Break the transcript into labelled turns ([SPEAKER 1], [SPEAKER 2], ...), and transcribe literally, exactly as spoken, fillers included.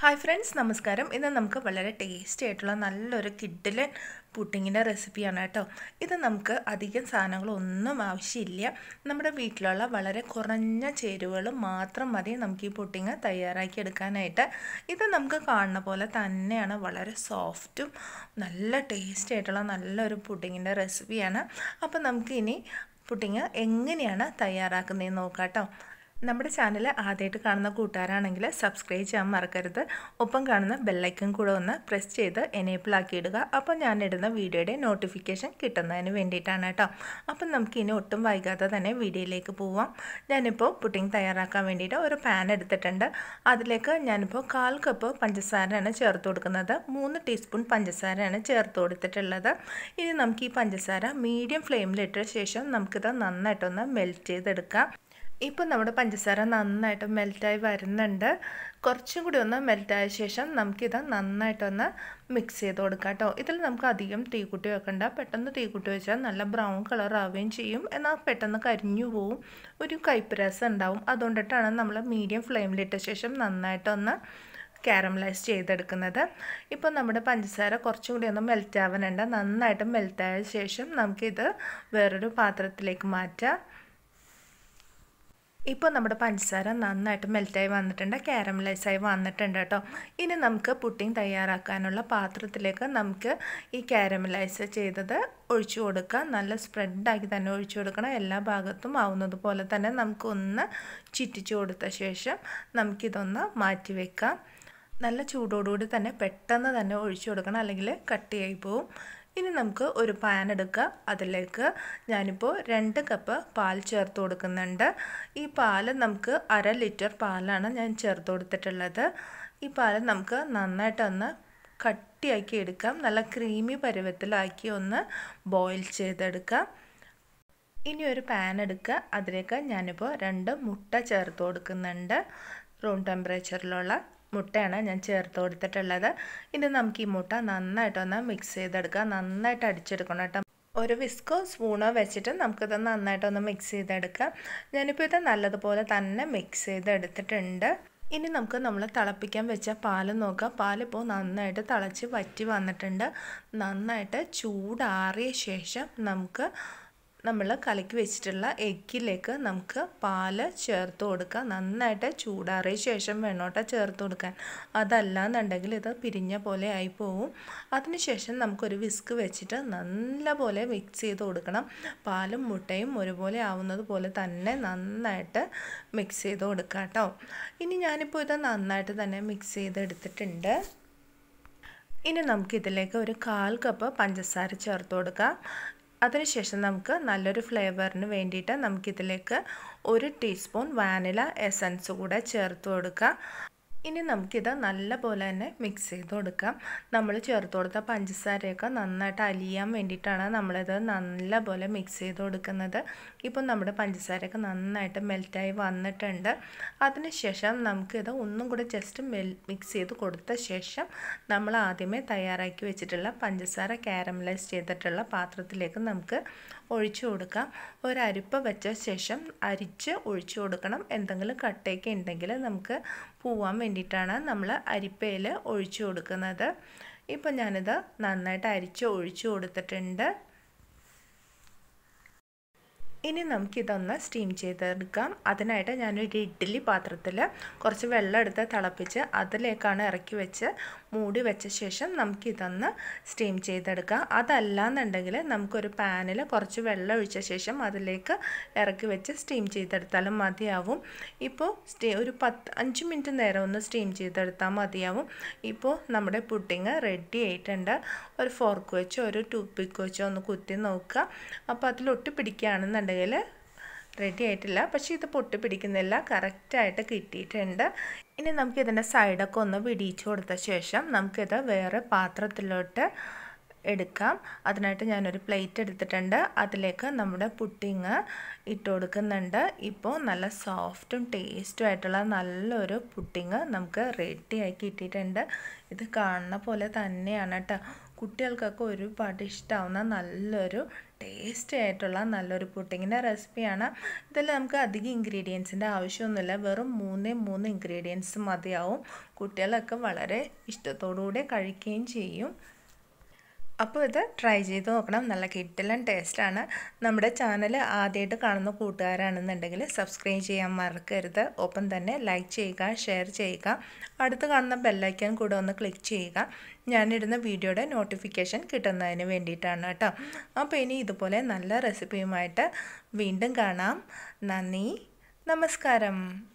[SPEAKER 1] Hi friends, നമസ്കാരം. ഇന്ന് നമുക്ക് വളരെ ടേസ്റ്റി ആയിട്ടുള്ള നല്ലൊരു കിഡിലൻ പുഡിങ്ങിൻ്റെ റെസിപ്പിയാണ് കേട്ടോ. ഇത് നമുക്ക് അധികം സാധനങ്ങളൊന്നും ആവശ്യമില്ല. നമ്മുടെ വീട്ടിലുള്ള വളരെ കുറഞ്ഞ ചേരുവകൾ മാത്രം മതി നമുക്ക് ഈ പുഡിങ് തയ്യാറാക്കി എടുക്കാനായിട്ട്. ഇത് നമുക്ക് കാണുന്ന പോലെ തന്നെയാണ് വളരെ സോഫ്റ്റും നല്ല ടേസ്റ്റി ആയിട്ടുള്ള നല്ലൊരു പുഡിങ്ങിൻ്റെ റെസിപ്പിയാണ്. അപ്പോൾ നമുക്കിനി പുഡിങ് എങ്ങനെയാണ് തയ്യാറാക്കുന്നതെന്ന് നോക്കാം കേട്ടോ. നമ്മുടെ ചാനൽ ആദ്യമായിട്ട് കാണുന്ന കൂട്ടുകാരാണെങ്കിൽ സബ്സ്ക്രൈബ് ചെയ്യാൻ മറക്കരുത്. ഒപ്പം കാണുന്ന ബെല്ലൈക്കൺ കൂടെ ഒന്ന് പ്രസ് ചെയ്ത് എനേബിൾ ആക്കിയിടുക. അപ്പോൾ ഞാനിടുന്ന വീഡിയോയുടെ നോട്ടിഫിക്കേഷൻ കിട്ടുന്നതിന് വേണ്ടിയിട്ടാണ് കേട്ടോ. അപ്പം നമുക്ക് ഇനി ഒട്ടും വൈകാതെ തന്നെ വീഡിയോയിലേക്ക് പോവാം. ഞാനിപ്പോൾ പുഡിങ് തയ്യാറാക്കാൻ വേണ്ടിയിട്ട് ഒരു പാൻ എടുത്തിട്ടുണ്ട്. അതിലേക്ക് ഞാനിപ്പോൾ കാൽ കപ്പ് പഞ്ചസാരയാണ് ചേർത്ത് കൊടുക്കുന്നത്. മൂന്ന് ടീസ്പൂൺ പഞ്ചസാരയാണ് ചേർത്ത് കൊടുത്തിട്ടുള്ളത്. ഇനി നമുക്ക് ഈ പഞ്ചസാര മീഡിയം ഫ്ലെയിമിലിട്ട ശേഷം നമുക്കിത് നന്നായിട്ടൊന്ന് മെൽറ്റ് ചെയ്തെടുക്കാം. ഇപ്പോൾ നമ്മുടെ പഞ്ചസാര നന്നായിട്ട് മെൽറ്റായി വരുന്നുണ്ട്. കുറച്ചും കൂടി ഒന്ന് മെൽറ്റായ ശേഷം നമുക്കിത് നന്നായിട്ടൊന്ന് മിക്സ് ചെയ്ത് കൊടുക്കാം കേട്ടോ. ഇതിൽ നമുക്ക് അധികം തീക്കുട്ടി വെക്കണ്ട. പെട്ടെന്ന് തീക്കുട്ടി വെച്ചാൽ നല്ല ബ്രൗൺ കളർ ആവുകയും ചെയ്യും. എന്നാൽ പെട്ടെന്ന് കരിഞ്ഞു പോവും, ഒരു കയ്പ്പ് രസം ഉണ്ടാവും. അതുകൊണ്ടിട്ടാണ് നമ്മൾ മീഡിയം ഫ്ലെയിമിലിട്ട ശേഷം നന്നായിട്ടൊന്ന് കാരമലൈസ് ചെയ്തെടുക്കുന്നത്. ഇപ്പോൾ നമ്മുടെ പഞ്ചസാര കുറച്ചും കൂടി ഒന്ന് മെൽറ്റ് ആവാനുണ്ട്. നന്നായിട്ട് മെൽറ്റായ ശേഷം നമുക്കിത് വേറൊരു പാത്രത്തിലേക്ക് മാറ്റാം. ഇപ്പോൾ നമ്മുടെ പഞ്ചസാര നന്നായിട്ട് മെൽറ്റായി വന്നിട്ടുണ്ട്, കാരമലൈസായി വന്നിട്ടുണ്ട് കേട്ടോ. ഇനി നമുക്ക് പുഡിങ് തയ്യാറാക്കാനുള്ള പാത്രത്തിലേക്ക് നമുക്ക് ഈ കാരമലൈസ് ചെയ്തത് ഒഴിച്ചു കൊടുക്കാം. നല്ല സ്പ്രെഡാക്കി തന്നെ ഒഴിച്ചു കൊടുക്കണം. എല്ലാ ഭാഗത്തും ആവുന്നത് പോലെ തന്നെ നമുക്കൊന്ന് ചുറ്റിച്ചു കൊടുത്ത ശേഷം നമുക്കിതൊന്ന് മാറ്റി വെക്കാം. നല്ല ചൂടോടുകൂടി തന്നെ പെട്ടെന്ന് തന്നെ ഒഴിച്ചു കൊടുക്കണം, അല്ലെങ്കിൽ കട്ടിയായി പോവും. ഇനി നമുക്ക് ഒരു പാൻ എടുക്കുക. അതിലേക്ക് ഞാനിപ്പോൾ രണ്ട് കപ്പ് പാൽ ചേർത്ത് കൊടുക്കുന്നുണ്ട്. ഈ പാൽ നമുക്ക് അര ലിറ്റർ പാലാണ് ഞാൻ ചേർത്ത് കൊടുത്തിട്ടുള്ളത്. ഈ പാൽ നമുക്ക് നന്നായിട്ടൊന്ന് കട്ടിയാക്കി എടുക്കാം. നല്ല ക്രീമി പരുവത്തിലാക്കി ഒന്ന് ബോയിൽ ചെയ്തെടുക്കാം. ഇനി ഒരു പാൻ എടുക്കുക. അതിലേക്ക് ഞാനിപ്പോൾ രണ്ട് മുട്ട ചേർത്ത് കൊടുക്കുന്നുണ്ട്. റൂം ടെമ്പറേച്ചറിലുള്ള മുട്ടയാണ് ഞാൻ ചേർത്ത് കൊടുത്തിട്ടുള്ളത്. ഇനി നമുക്ക് ഈ മുട്ട നന്നായിട്ടൊന്ന് മിക്സ് ചെയ്തെടുക്കാം. നന്നായിട്ട് അടിച്ചെടുക്കണം കേട്ടോ. ഒരു വിസ്കോ സ്പൂണോ വെച്ചിട്ട് നമുക്കിത് നന്നായിട്ടൊന്ന് മിക്സ് ചെയ്തെടുക്കാം. ഞാനിപ്പോൾ ഇത് നല്ലതുപോലെ തന്നെ മിക്സ് ചെയ്തെടുത്തിട്ടുണ്ട്. ഇനി നമുക്ക് നമ്മൾ തിളപ്പിക്കാൻ വെച്ച പാൽ നോക്കാം. പാലിപ്പോൾ നന്നായിട്ട് തിളച്ച് വറ്റി വന്നിട്ടുണ്ട്. നന്നായിട്ട് ചൂടാറിയ ശേഷം നമുക്ക് നമ്മൾ കലക്കി വെച്ചിട്ടുള്ള എഗ്ഗിലേക്ക് നമുക്ക് പാല് ചേർത്ത് കൊടുക്കുക. നന്നായിട്ട് ചൂടാറിയ ശേഷം വേണോട്ടോ ചേർത്ത് കൊടുക്കാൻ. അതല്ലാന്നുണ്ടെങ്കിൽ ഇത് പിരിഞ്ഞ പോലെ ആയി പോവും. അതിനുശേഷം നമുക്കൊരു വിസ്ക് വെച്ചിട്ട് നല്ല പോലെ മിക്സ് ചെയ്ത് കൊടുക്കണം. പാലും മുട്ടയും ഒരുപോലെ ആവുന്നത് പോലെ തന്നെ നന്നായിട്ട് മിക്സ് ചെയ്ത് കൊടുക്കാം കേട്ടോ. ഇനി ഞാനിപ്പോൾ ഇത് നന്നായിട്ട് തന്നെ മിക്സ് ചെയ്തെടുത്തിട്ടുണ്ട്. ഇനി നമുക്കിതിലേക്ക് ഒരു കാൽ കപ്പ് പഞ്ചസാര ചേർത്ത് കൊടുക്കാം. അതിനുശേഷം നമുക്ക് നല്ലൊരു ഫ്ലേവറിന് വേണ്ടിയിട്ട് നമുക്കിതിലേക്ക് ഒരു ടീസ്പൂൺ വാനില എസൻസ് കൂടെ ചേർത്ത് കൊടുക്കാം. ഇനി നമുക്കിത് നല്ല പോലെ തന്നെ മിക്സ് ചെയ്ത് കൊടുക്കാം. നമ്മൾ ചേർത്ത് കൊടുത്ത പഞ്ചസാരയൊക്കെ നന്നായിട്ട് അലിയാൻ വേണ്ടിയിട്ടാണ് നമ്മളിത് നല്ല പോലെ മിക്സ് ചെയ്ത് കൊടുക്കുന്നത്. ഇപ്പം നമ്മുടെ പഞ്ചസാരയൊക്കെ നന്നായിട്ട് മെൽറ്റായി വന്നിട്ടുണ്ട്. അതിനുശേഷം നമുക്കിത് ഒന്നും കൂടി ജസ്റ്റ് മെൽ മിക്സ് ചെയ്ത് കൊടുത്ത ശേഷം നമ്മൾ ആദ്യമേ തയ്യാറാക്കി വെച്ചിട്ടുള്ള പഞ്ചസാര കാരമലൈസ് ചെയ്തിട്ടുള്ള പാത്രത്തിലേക്ക് നമുക്ക് ഒഴിച്ചു കൊടുക്കാം. ഒരരിപ്പ വെച്ച ശേഷം അരിച്ച് ഒഴിച്ചു കൊടുക്കണം. എന്തെങ്കിലും കട്ടയൊക്കെ ഉണ്ടെങ്കിൽ നമുക്ക് പോവാൻ വേണ്ടിയിട്ടാണ് നമ്മൾ അരിപ്പയിൽ ഒഴിച്ചു കൊടുക്കുന്നത്. ഇപ്പം ഞാനിത് നന്നായിട്ട് അരിച്ച് ഒഴിച്ചു കൊടുത്തിട്ടുണ്ട്. ഇനി നമുക്കിതൊന്ന് സ്റ്റീം ചെയ്തെടുക്കാം. അതിനായിട്ട് ഞാനൊരു ഇഡ്ഡലി പാത്രത്തിൽ കുറച്ച് വെള്ളം എടുത്ത് തിളപ്പിച്ച് അതിലേക്കാണ് ഇറക്കി വെച്ച് മൂടി വെച്ച ശേഷം നമുക്കിതൊന്ന് സ്റ്റീം ചെയ്തെടുക്കാം. അതല്ലാന്നുണ്ടെങ്കിൽ നമുക്കൊരു പാനിൽ കുറച്ച് വെള്ളം ഒഴിച്ച ശേഷം അതിലേക്ക് ഇറക്കി വെച്ച് സ്റ്റീം ചെയ്തെടുത്താലും മതിയാവും. ഇപ്പോൾ സ്റ്റീ ഒരു പത്ത് അഞ്ച് മിനിറ്റ് നേരം ഒന്ന് സ്റ്റീം ചെയ്തെടുത്താൽ മതിയാവും. ഇപ്പോൾ നമ്മുടെ പുഡിങ് റെഡി ആയിട്ടുണ്ട്. ഒരു ഫോർക്ക് വെച്ചോ ഒരു ടൂത്ത് പിക്ക് വെച്ചോ ഒന്ന് കുത്തി നോക്കുക. അപ്പോൾ അതിൽ ഒട്ടി പിടിക്കുകയാണെന്നുണ്ടെങ്കിൽ റെഡി ആയിട്ടില്ല. പക്ഷേ ഇത് പൊട്ടി പിടിക്കുന്നില്ല, കറക്റ്റായിട്ട് കിട്ടിയിട്ടുണ്ട്. ഇനി നമുക്കിതിൻ്റെ സൈഡൊക്കെ ഒന്ന് പിടിച്ചു കൊടുത്ത ശേഷം നമുക്കിത് വേറെ പാത്രത്തിലോട്ട് എടുക്കാം. അതിനായിട്ട് ഞാനൊരു പ്ലേറ്റ് എടുത്തിട്ടുണ്ട്. അതിലേക്ക് നമ്മുടെ പുഡിങ് ഇട്ട് കൊടുക്കുന്നുണ്ട്. ഇപ്പോൾ നല്ല സോഫ്റ്റും ടേസ്റ്റും ആയിട്ടുള്ള നല്ലൊരു പുഡിങ് നമുക്ക് റെഡി ആക്കി ഇട്ടിട്ടുണ്ട്. ഇത് കാണുന്ന പോലെ തന്നെയാണ് കേട്ടോ. കുട്ടികൾക്കൊക്കെ ഒരുപാട് ഇഷ്ടമാവുന്ന നല്ലൊരു ടേസ്റ്റി ആയിട്ടുള്ള നല്ലൊരു പുഡിങ്ങിൻ്റെ റെസിപ്പിയാണ്. ഇതിൽ നമുക്ക് അധികം ഇൻഗ്രീഡിയൻസിൻ്റെ ആവശ്യമൊന്നുമില്ല. വെറും മൂന്നേ മൂന്ന് ഇൻഗ്രീഡിയൻസ് മതിയാവും. കുട്ടികളൊക്കെ വളരെ ഇഷ്ടത്തോടുകൂടി കഴിക്കുകയും ചെയ്യും. അപ്പോൾ ഇത് ട്രൈ ചെയ്ത് നോക്കണം. നല്ല കിടിലൻ ടേസ്റ്റാണ്. നമ്മുടെ ചാനൽ ആദ്യമായിട്ട് കാണുന്ന കൂട്ടുകാരാണെന്നുണ്ടെങ്കിൽ സബ്സ്ക്രൈബ് ചെയ്യാൻ മറക്കരുത്. ഒപ്പം തന്നെ ലൈക്ക് ചെയ്യുക, ഷെയർ ചെയ്യുക. അടുത്ത് കാണുന്ന ബെല്ലൈക്കൺ കൂടെ ഒന്ന് ക്ലിക്ക് ചെയ്യുക. ഞാനിടുന്ന വീഡിയോയുടെ നോട്ടിഫിക്കേഷൻ കിട്ടുന്നതിന് വേണ്ടിയിട്ടാണ് കേട്ടോ. അപ്പോൾ ഇനി ഇതുപോലെ നല്ല റെസിപ്പിയുമായിട്ട് വീണ്ടും കാണാം. നന്ദി, നമസ്കാരം.